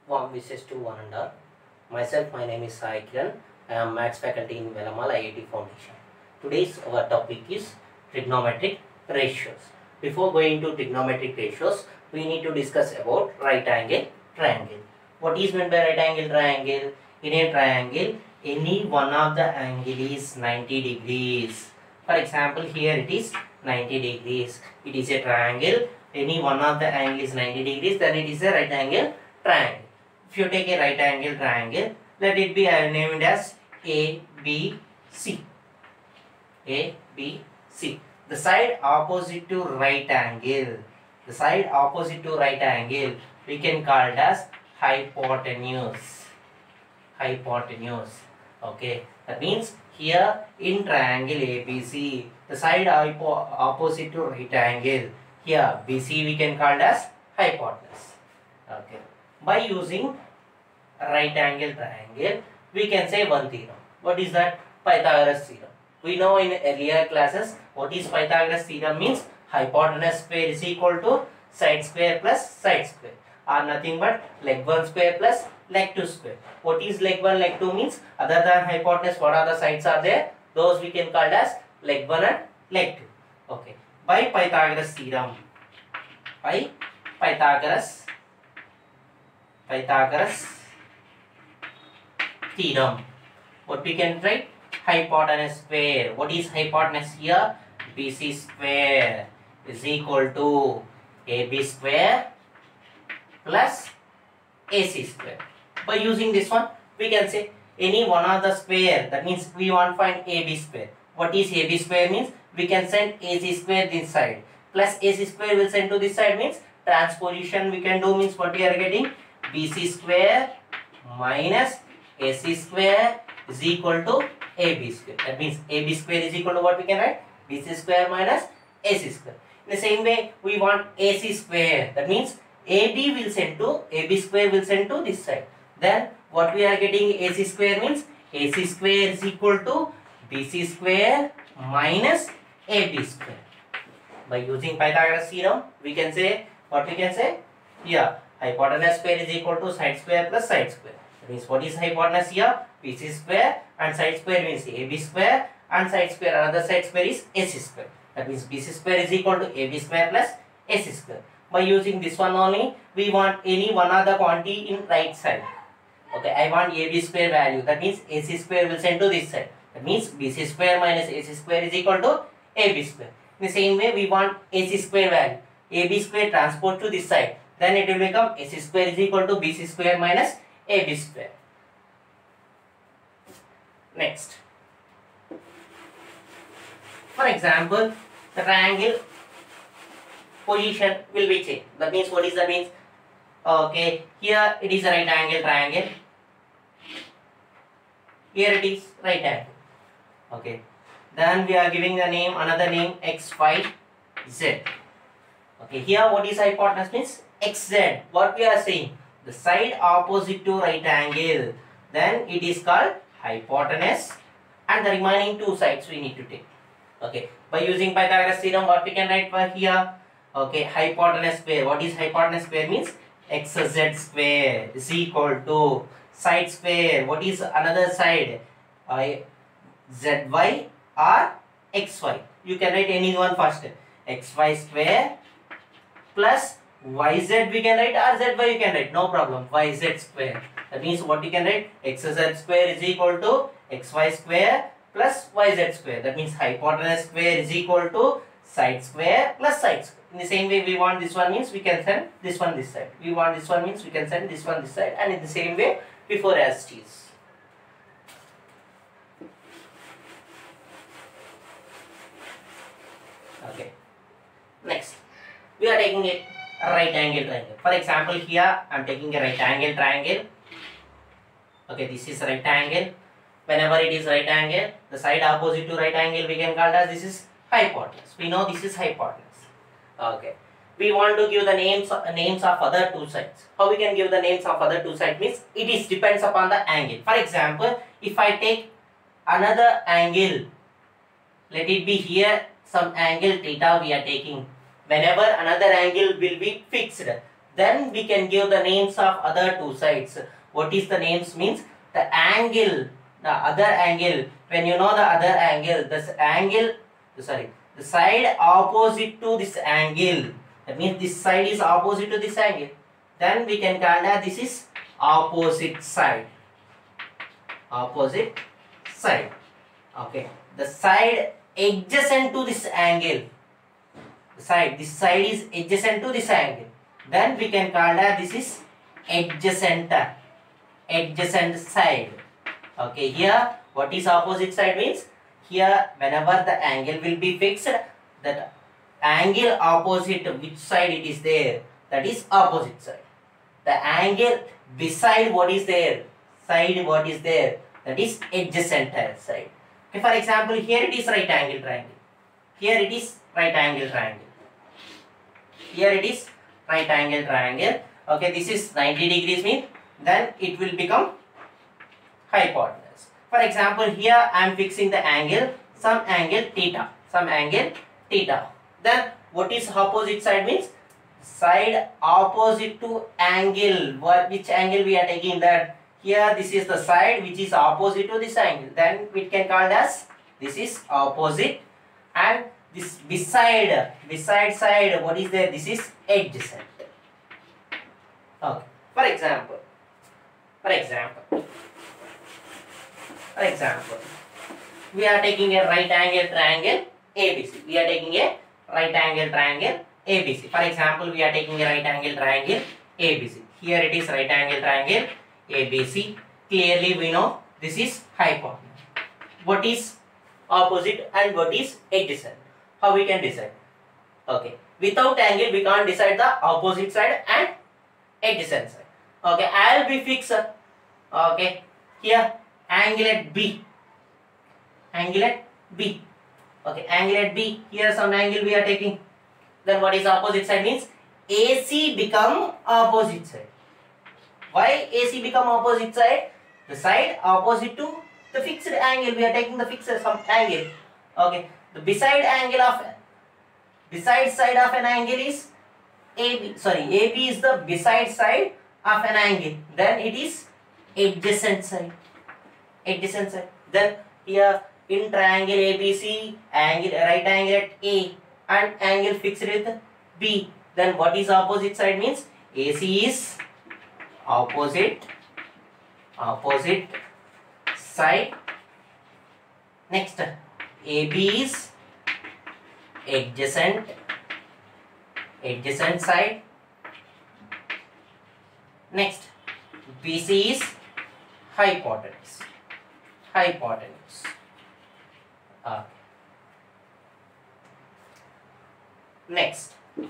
Warm wishes to one and all. Myself, my name is Sai Kiran. I am Maths faculty in Velamal IIT Foundation. Today's our topic is trigonometric ratios. Before going to trigonometric ratios, we need to discuss about right angle triangle. What is meant by right angle triangle? In a triangle, any one of the angle is 90 degrees. For example, here it is 90 degrees. It is a triangle. Any one of the angle is 90 degrees, then it is a right angle triangle. If you take a right angle triangle, let it be named as ABC. ABC. The side opposite to right angle. The side opposite to right angle we can call it as hypotenuse. Hypotenuse. Okay. That means here in triangle ABC, the side opposite to right angle, here BC we can call it as hypotenuse. Okay. By using right angle triangle, we can say one theorem. What is that? Pythagoras theorem. We know in earlier classes what is Pythagoras theorem means. Hypotenuse square is equal to side square plus side square, or nothing but leg 1 square plus leg 2 square. What is leg 1, leg 2 means? Other than hypotenuse, what are the sides are there? Those we can call as leg 1 and leg 2. Okay. By Pythagoras theorem, by Pythagoras theorem, what we can write? Hypotenuse square. What is hypotenuse here? BC square is equal to AB square plus AC square. By using this one, we can say any one of the square. That means we want to find AB square. What is AB square means? We can send AC square this side plus AC square will send to this side, means transposition we can do, means what we are getting? BC square minus AC square is equal to AB square. That means AB square is equal to what we can write? BC square minus AC square. In the same way, we want AC square. That means AB will send to AB square will send to this side. Then what we are getting? AC square means AC square is equal to BC square minus AB square. By using Pythagoras theorem, we can say what we can say? Yeah, hypotenuse square is equal to side square plus side square. That means what is hypotenuse here? BC square, and side square means AB square, and side square, another side square is AC square. That means BC square is equal to AB square plus AC square. By using this one only, we want any one other quantity in right side. Okay, I want AB square value. That means AC square will send to this side. That means BC square minus AC square is equal to AB square. In the same way, we want AC square value. AB square transport to this side. Then it will become AC square is equal to BC square minus AB square. Next. For example, the triangle position will be changed. That means what is that means? Okay, here it is a right angle triangle. Here it is right angle. Okay. Then we are giving the name, another name, X, Y, Z. Okay, here what is hypotenuse means? XZ. What we are saying? The side opposite to right angle. Then it is called hypotenuse, and the remaining two sides we need to take. Okay, by using Pythagoras theorem, what we can write for here? Okay, hypotenuse square. What is hypotenuse square means? XZ square is equal to side square. What is another side? ZY or XY. You can write any one first. XY square plus YZ we can write, or ZY you can write. No problem. YZ square. That means what you can write? XZ square is equal to XY square plus YZ square. That means hypotenuse square is equal to side square plus side square. In the same way, we want this one means we can send this one this side. We want this one means we can send this one this side, and in the same way before as it is. Okay. Next, we are taking a right angle triangle. For example, here I am taking a right angle triangle. Okay, this is right angle. Whenever it is right angle, the side opposite to right angle we can call as this is hypotenuse. We know this is hypotenuse. Okay. We want to give the names of other two sides. How we can give the names of other two sides means it is depends upon the angle. For example, if I take another angle, let it be here some angle theta we are taking. Whenever another angle will be fixed, Then we can give the names of other two sides. What is the names means? The angle, the other angle. When you know the other angle, this angle, sorry, the side opposite to this angle. That means this side is opposite to this angle. Then we can call that this is opposite side. Opposite side. Okay. The side adjacent to this angle. This side is adjacent to this angle. Then we can call that this is adjacent side. Okay, here what is opposite side means? Here whenever the angle will be fixed, that angle opposite which side it is there, that is opposite side. The angle beside what is there, side what is there, that is adjacent side. Okay, for example, here it is right angle triangle. Here it is right angle triangle. Here it is right angle triangle. Okay, this is 90 degrees mean, then it will become hypotenuse. For example, here I am fixing the angle, some angle theta, some angle theta. Then what is opposite side means? Side opposite to angle. Which angle we are taking that? Here this is the side which is opposite to this angle. Then we can call as this is opposite, and this beside side what is there? This is adjacent. Okay. For example, we are taking a right angle triangle ABC. We are taking a right angle triangle ABC. For example, we are taking a right angle triangle ABC. Here it is right angle triangle ABC. Clearly we know this is hypotenuse. What is opposite and what is adjacent? How we can decide? Okay. Without angle we can't decide the opposite side and adjacent side. Okay. I'll be fixed. Okay. Here angle at B. Angle at B. Okay. Angle at B. Here some angle we are taking. Then what is opposite side means? AC become opposite side. Why AC become opposite side? The side opposite to the fixed angle. We are taking the fixed some angle. Okay. The beside side of an angle is AB. Sorry, AB is the beside side of an angle. Then it is adjacent side. Adjacent side. Then here in triangle ABC, angle right angle at A and angle fixed with B. Then what is opposite side means? AC is opposite side. Next, AB is adjacent side. Next, BC is hypotenuse. Next,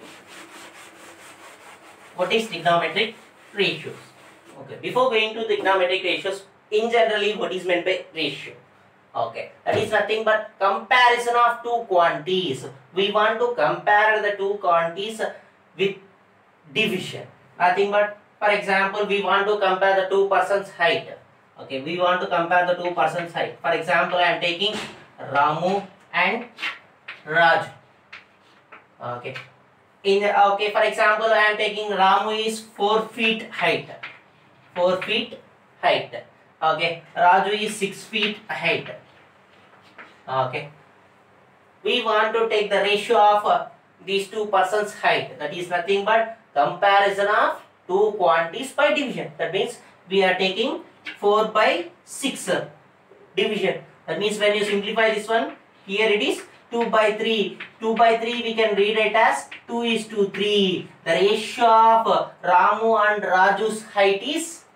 what is trigonometric ratios? Okay, before going to trigonometric ratios, in generally what is meant by ratio? Okay, that is nothing but comparison of two quantities. We want to compare the two quantities with division. Nothing but, for example, we want to compare the two persons' height. Okay, we want to compare the two persons' height. For example, I am taking Ramu and Raj. Okay. For example, I am taking Ramu is 4 feet height. 4 feet height. Okay. Raju is 6 feet height. Okay. We want to take the ratio of these two persons' height. That is nothing but comparison of two quantities by division. That means we are taking 4 by 6 division. That means when you simplify this one, here it is 2 by 3. 2 by 3 we can read it as 2:3. The ratio of Ramu and Raju's height is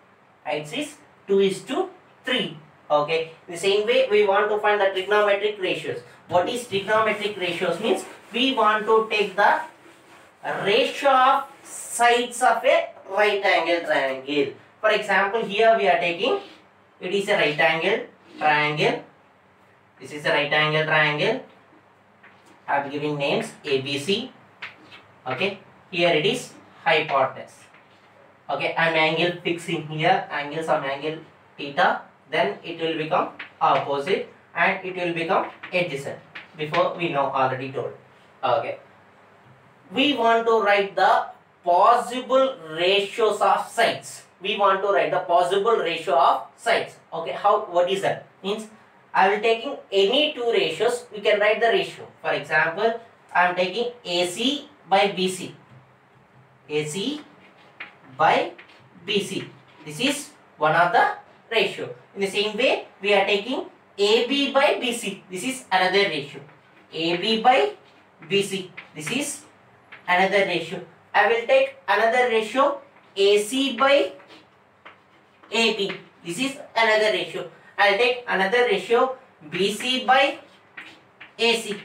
2:3. Okay. In the same way, we want to find the trigonometric ratios. What is trigonometric ratios means? We want to take the ratio of sides of a right angle triangle. For example, here we are taking, it is a right angle triangle. This is a right angle triangle. I am giving names ABC. Okay. Here it is hypotenuse. Okay. I am angle fixing here. Angle some angle theta. Then it will become opposite and it will become adjacent. Before we know already told. Okay. We want to write the possible ratios of sides. We want to write the possible ratio of sides. Okay, what is that? Means I will taking any two ratios, we can write the ratio. For example, I am taking AC by BC. AC by BC. This is one of the ratio. In the same way, we are taking AB by BC. This is another ratio. AB by BC. This is another ratio. I will take another ratio AC by AB. This is another ratio. I will take another ratio BC by AC.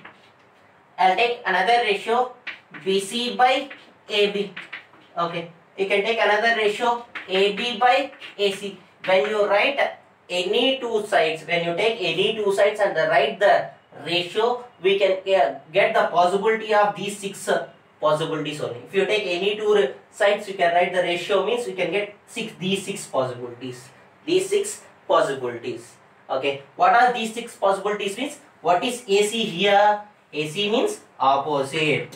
I will take another ratio BC by AB. Okay. You can take another ratio AB by AC. When you write any two sides, when you take any two sides and write the ratio, we can get the possibility of these six possibilities only. If you take any two sides, you can write the ratio, means you can get these six possibilities. These six possibilities. Okay. What are these six possibilities means? What is AC here? AC means opposite.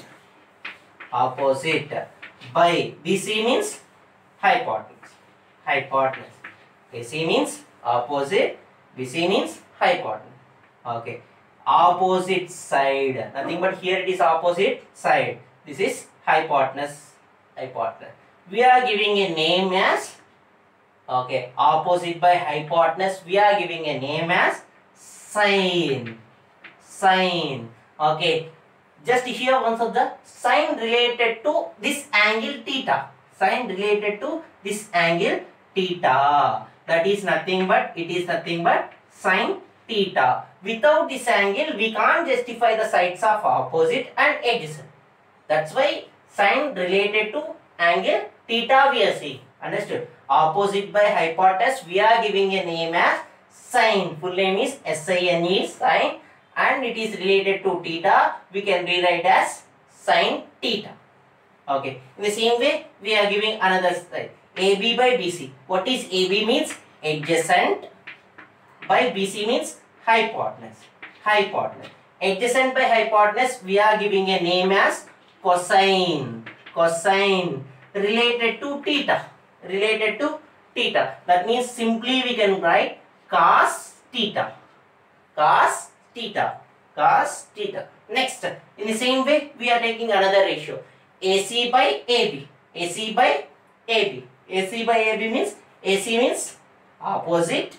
Opposite. By BC means hypotenuse. Hypotenuse. AC means opposite. BC means hypotenuse. Okay. Opposite side. Nothing but here it is opposite side. This is hypotenuse. Hypotenuse. We are giving a name as, okay, opposite by hypotenuse. We are giving a name as sine. Sine. Okay. Just here once of the sine related to this angle theta. Sine related to this angle theta. That is nothing but, it is nothing but sine theta. Without this angle, we can't justify the sides of opposite and adjacent. That's why sine related to angle theta we are seeing. Understood? Opposite by hypotenuse, we are giving a name as sine. Full name is SINE, sine. And it is related to theta, we can rewrite as sine theta. Okay. In the same way, we are giving another side. AB by BC. What is AB means? Adjacent. By BC means hypotenuse. Hypotenuse. Adjacent by hypotenuse, we are giving a name as cosine. Cosine. Related to theta. Related to theta. That means simply we can write cos theta. Cos theta. Cos theta. Next, in the same way, we are taking another ratio. AC by AB. AC by AB. AC by AB means, AC means opposite.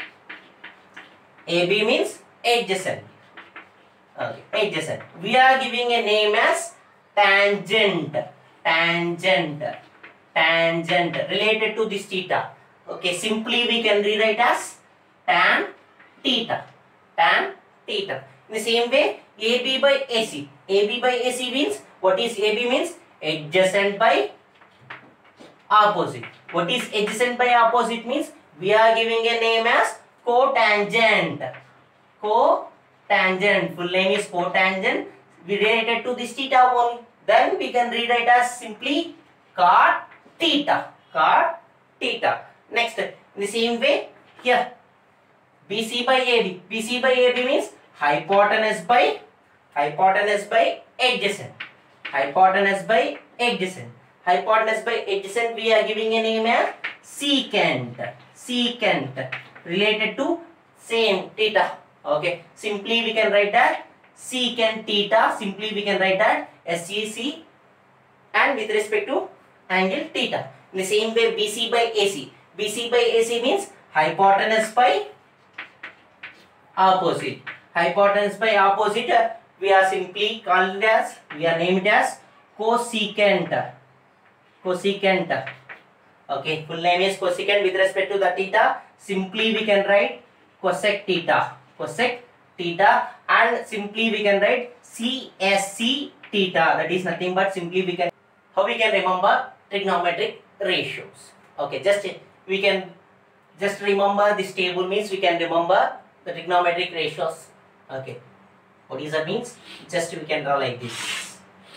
AB means adjacent. Okay, adjacent. We are giving a name as tangent. Tangent. Tangent. Related to this theta. Okay, simply we can rewrite as tan theta. Tan theta. In the same way, AB by AC. AB by AC means, what is AB means? Adjacent by opposite. What is adjacent by opposite means? We are giving a name as cotangent. Cotangent. Full name is cotangent. We related to this theta only. Then we can rewrite as simply cot theta. Cot theta. Next, in the same way, here BC by AB. BC by AB means hypotenuse by adjacent. Hypotenuse by adjacent. Hypotenuse by adjacent, we are giving a name as secant. Secant. Related to same theta. Okay. Simply we can write that secant theta. Simply we can write that SEC, and with respect to angle theta. In the same way, BC by AC. BC by AC means hypotenuse by opposite. Hypotenuse by opposite, we are simply called as, we are named as cosecant. Cosecant. Okay, full name is cosecant. With respect to the theta, simply we can write cosec theta. Cosec theta, and simply we can write CSC theta. That is nothing but simply we can, how we can remember trigonometric ratios. Okay, we can just remember this table, means we can remember the trigonometric ratios. Okay, what is that means? Just we can draw like this.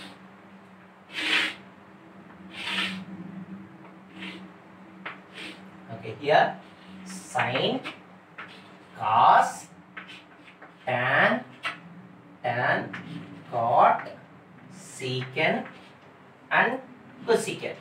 Okay, here sine, cos, tan, cot, secant, and cosecant.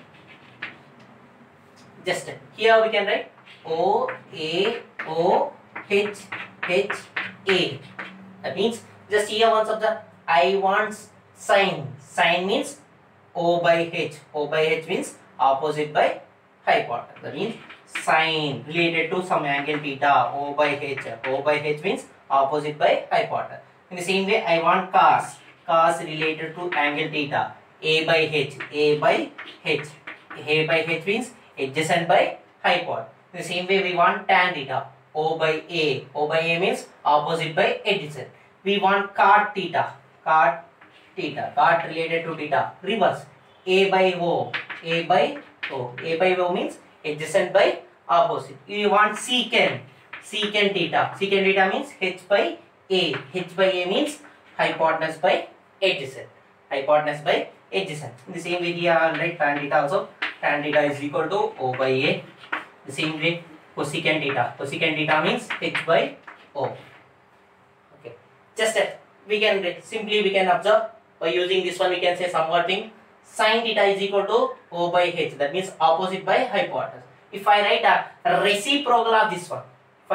Just here we can write O A O H H A. That means just here once of the I want sine. Sine means O by H. O by H means opposite by hypotenuse. That means sine related to some angle theta. O by H. O by H means opposite by hypotenuse. In the same way, I want cos. Cos related to angle theta. A by H. A by H. A by H means adjacent by hypotenuse. In the same way, we want tan theta. O by A. O by A means opposite by adjacent. We want cot theta. Cot theta. Cot related to theta. Reverse. A by O. A by O. A by O means adjacent by opposite. You want secant. Secant theta. Secant theta means H by A. H by A means hypotenuse by adjacent. Hypotenuse by adjacent. In the same way, here I will write tan theta also. Tan theta is equal to O by A. The same way, cosecant theta. Cosecant theta means H by O. Okay. Just we can simply observe by using this one. We can say somewhat thing. Sin theta is equal to O by H. That means opposite by hypotenuse. If I write a reciprocal of this one,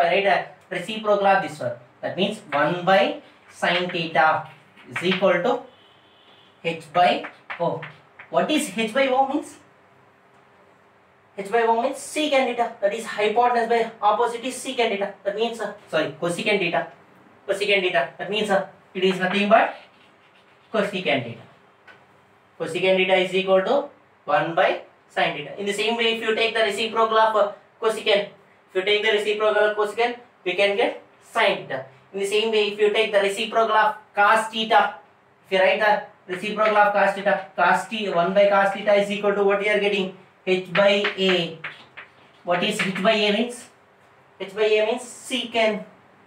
that means 1 by sin theta is equal to H by O. What is H by O means? H by O means secant theta. That is hypotenuse by opposite is secant theta. That means cosecant theta. Cosecant theta. That means it is nothing but cosecant theta. Cosecant theta is equal to 1 by sin theta. In the same way, if you take the reciprocal of cosecant, we can get sin theta. In the same way, if you take the reciprocal of cos theta, if you write the reciprocal of cos theta, 1 by cos theta is equal to what you are getting? H by A. What is H by A means? H by A means secant.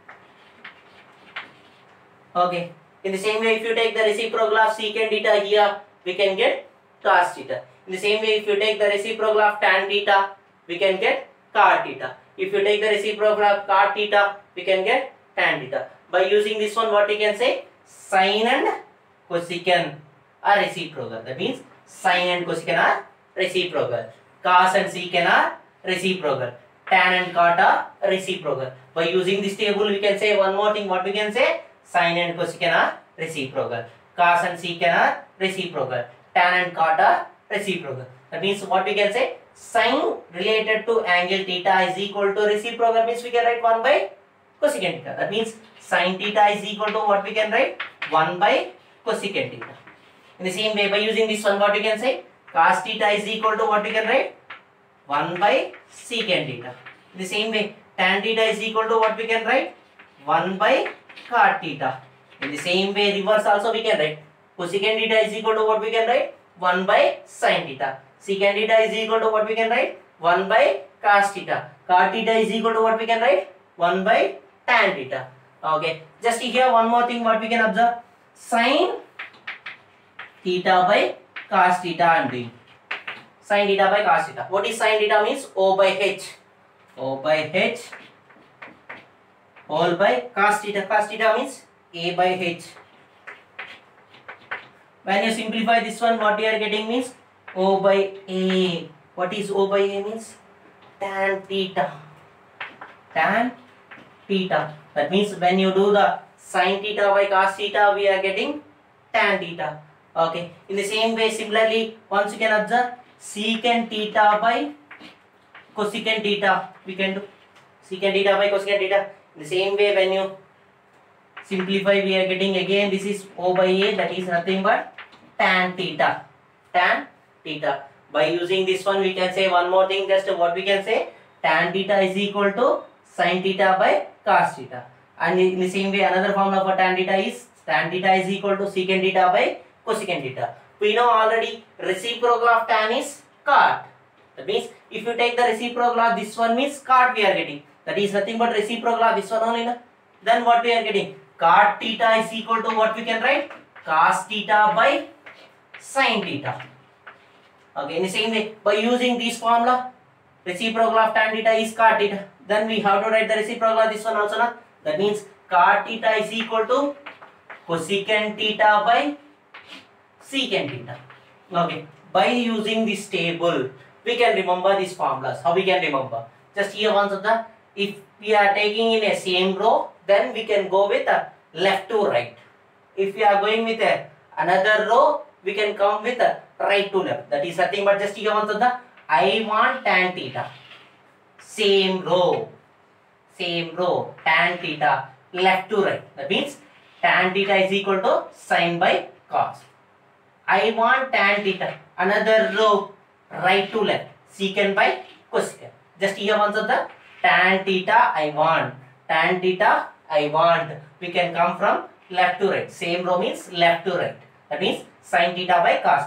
Okay. In the same way, if you take the reciprocal of secant theta here, we can get cos theta. In the same way, if you take the reciprocal of tan theta, we can get cot theta. If you take the reciprocal of cot theta, we can get tan theta. By using this one, what we can say? Sin and cosecant are reciprocal. That means sin and cosecant are reciprocal. Cos and secant are reciprocal. Tan and cot are reciprocal. By using this table, we can say one more thing. What we can say? Sin and cosecant are reciprocal. Cos and secant are reciprocal. Tan and cot are reciprocal. That means what we can say? Sin related to angle theta is equal to reciprocal means we can write 1 by cosecant theta. That means sin theta is equal to what we can write? 1 by cosecant theta. In the same way, by using this one, what we can say? Cos theta is equal to what we can write? 1 by secant theta. In the same way, tan theta is equal to what we can write? 1 by cot theta. In the same way, reverse also we can write. Cosecant theta is equal to what we can write? 1 by sin theta. Secant theta is equal to what we can write? 1 by cos theta. Cot theta is equal to what we can write? 1 by tan theta. Okay. Just here one more thing what we can observe. Sin theta by cos theta I am doing. Sin theta by cos theta. What is sin theta means? O by H. O by H whole by cos theta. Cos theta means A by H. When you simplify this one, what you are getting means O by A. What is O by A means? Tan theta. Tan theta. That means when you do the sin theta by cos theta, we are getting tan theta. Okay. In the same way, similarly, once you can observe secant theta by cosecant theta, we can do secant theta by cosecant theta. In the same way, when you simplify, we are getting again this is O by A, that is nothing but tan theta. Tan theta. By using this one, we can say one more thing. Just what we can say? Tan theta is equal to sin theta by cos theta. And in the same way, another formula for tan theta is equal to secant theta by cosecant theta. We know already reciprocal of tan is cot. That means if you take the reciprocal of this one means cot we are getting. That is nothing but reciprocal of this one only. No? Then what we are getting? Cot theta is equal to what we can write? Cos theta by sin theta. Okay, in the same way, by using this formula, reciprocal of tan theta is cot theta. Then we have to write the reciprocal of this one also. Na? That means cot theta is equal to cosecant theta by secant theta. Okay, by using this table, we can remember these formulas. How we can remember? Just here once the, if we are taking in a same row, then we can go with a left to right. If we are going with another row, we can come with a right to left. That is nothing but just here once the, I want tan theta. Same row, tan theta, left to right. That means tan theta is equal to sine by cos. I want tan theta, another row, right to left, secant by cosecant. Just here once the tan theta I want, we can come from left to right. Same row means left to right. That means sin theta by cos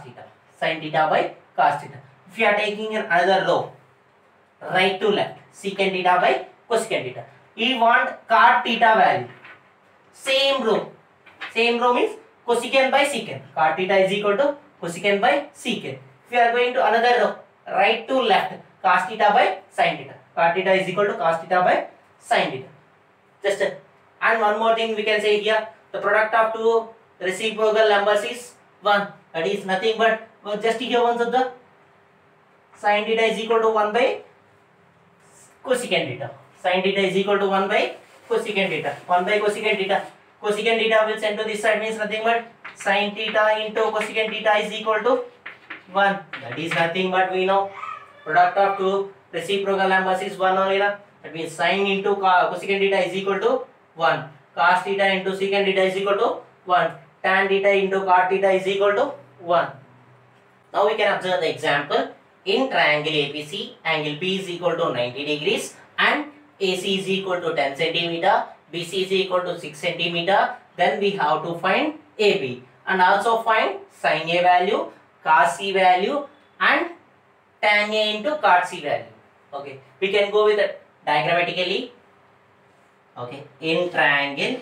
theta. If you are taking in another row, right to left, secant theta by cosecant theta. We want cot theta value. Same row means cosecant by secant. Cot theta is equal to cosecant by secant. If we are going to another row, right to left, cos theta by sin theta. Cot theta is equal to cos theta by sin theta. Just and one more thing we can say here, the product of two reciprocal numbers is 1. That is nothing but just here once of the sin theta is equal to 1 by cosecant theta. Sin theta is equal to 1 by cosecant theta. 1 by cosecant theta. Cosecant theta will send to this side means nothing but sin theta into cosecant theta is equal to 1. That is nothing but we know product of two reciprocal numbers is 1 only. That means sin into cosecant theta is equal to 1. Cos theta into secant theta is equal to 1. Tan theta into cot theta is equal to 1. Now we can observe the example. In triangle APC, angle P is equal to 90 degrees and AC is equal to 10 centimeter, BC is equal to 6 centimeter. Then we have to find AB and also find sin A value, cos C value and tan A into cot C value. Okay, we can go with it diagrammatically. Okay, in triangle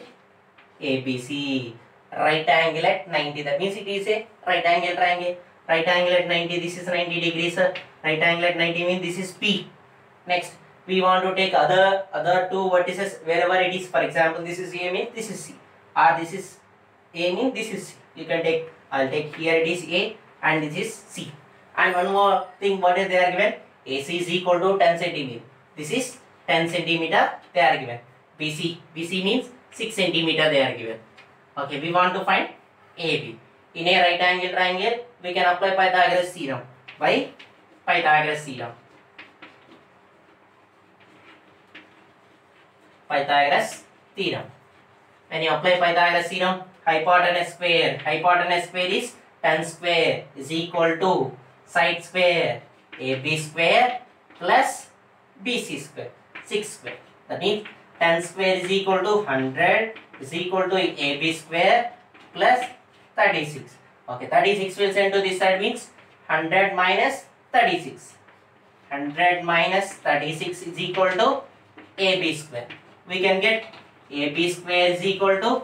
ABC, right angle at 90, that means it is a right angle triangle. Right angle at 90, this is 90 degrees. Right angle at 90 means this is P. Next, we want to take other two vertices wherever it is. For example, this is A means this is C, or this is A means this is C. You can take, I'll take here it is A and this is C. And one more thing, what is they are given? AC is equal to 10 centimeter. This is 10 centimeter they are given. BC means 6 centimeter they are given. Okay, we want to find AB. In a right angle triangle, we can apply Pythagoras theorem. By Pythagoras theorem. When you apply Pythagoras theorem, hypotenuse square is 10 square is equal to side square AB square plus BC square, 6 square. That means 10 square is equal to 100 is equal to AB square plus 36. Okay, 36 will send to this side means 100 minus 36. 100 minus 36 is equal to AB square. We can get AB square is equal to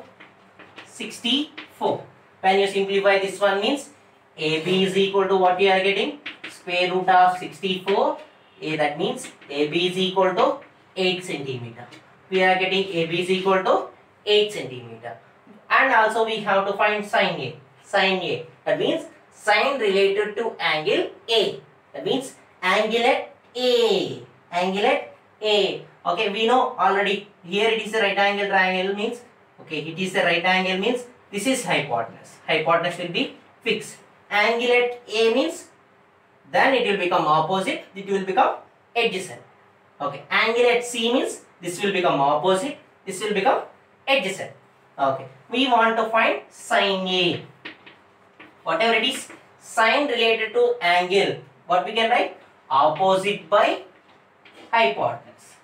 64. When you simplify this one means AB is equal to what we are getting? Square root of 64. That means AB is equal to 8 centimeter. We are getting AB is equal to 8 centimeter. And also we have to find sin A. That means sin related to angle A. That means angle at A. Okay, we know already here it is a right angle triangle means, okay, it is a right angle means this is hypotenuse. Hypotenuse will be fixed. Angle at A means then it will become opposite, it will become adjacent. Okay, angle at C means this will become opposite, this will become adjacent. Okay, we want to find sin A. Whatever it is, sin related to angle, what we can write? Opposite by hypotenuse.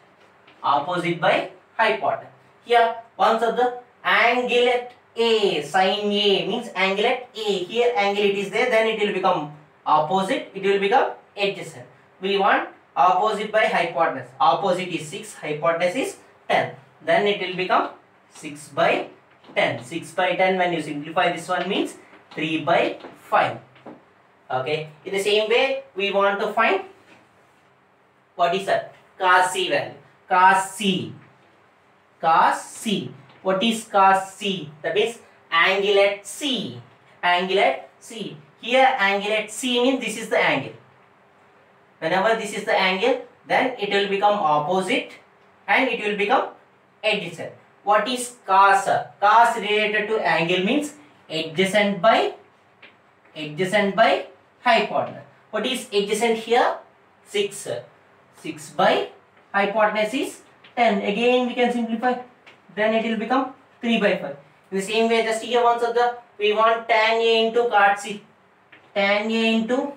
Here, once of the angle at A, sin A means angle at A. Here angle it is there, then it will become opposite, it will become adjacent. We want opposite by hypotenuse. Opposite is 6, hypotenuse is 10. Then it will become 6 by 10. 6 by 10 when you simplify this one means 3 by 5. Okay. In the same way, we want to find what is that? Cos C value. Cos C. What is cos C? That means angle at C. Here angle at C means this is the angle. Whenever this is the angle, then it will become opposite and it will become adjacent. What is cos? Cos related to angle means adjacent by hypotenuse. What is adjacent here? 6. 6 by hypotenuse is 10. Again we can simplify. Then it will become 3 by 5. In the same way, just here once we want tan A into cot C. Tan A into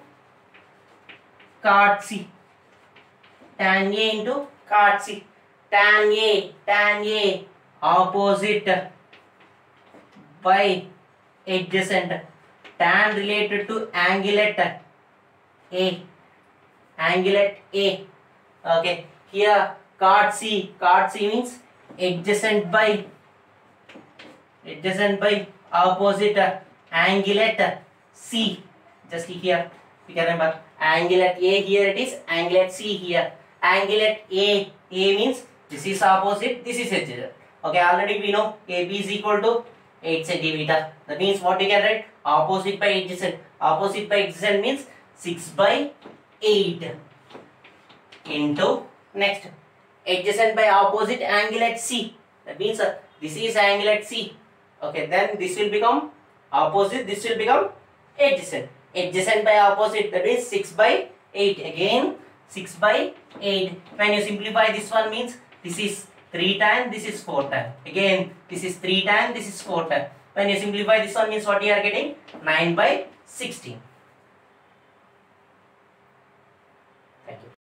cot C. Tan A into cot C. Tan A opposite by adjacent. Tan related to angle at A. Angle at A. Okay. Here cot C means adjacent by opposite angle at C. Just here you can remember angle at A, here it is angle at C here. Angle at A means this is opposite, this is adjacent. Okay, already we know AB is equal to 8 centimeter. That means what we can write? Opposite by adjacent. Opposite by adjacent means 6 by 8 into next adjacent by opposite angle at C. That means this is angle at C. Okay, then this will become opposite, this will become adjacent. Adjacent by opposite, that is 6 by 8. Again 6 by 8. When you simplify this one means this is 3 times, this is 4 times. Again this is 3 times, this is 4 times. When you simplify this one means what you are getting? 9 by 16.